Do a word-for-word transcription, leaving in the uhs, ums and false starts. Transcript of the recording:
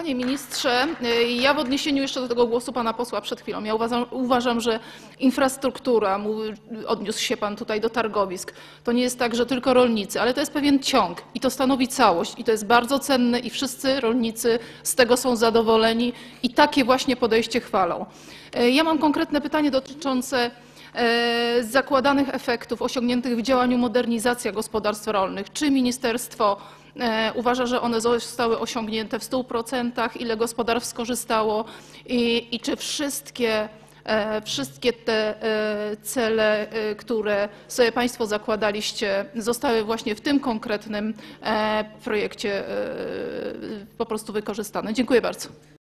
Panie ministrze, ja w odniesieniu jeszcze do tego głosu pana posła przed chwilą, ja uważam, uważam, że infrastruktura, odniósł się pan tutaj do targowisk, to nie jest tak, że tylko rolnicy, ale to jest pewien ciąg i to stanowi całość i to jest bardzo cenne i wszyscy rolnicy z tego są zadowoleni i takie właśnie podejście chwalą. Ja mam konkretne pytanie dotyczące zakładanych efektów osiągniętych w działaniu modernizacja gospodarstw rolnych. Czy ministerstwo uważa, że one zostały osiągnięte w stu procentach, ile gospodarstw skorzystało i, i czy wszystkie, wszystkie te cele, które sobie państwo zakładaliście, zostały właśnie w tym konkretnym projekcie po prostu wykorzystane? Dziękuję bardzo.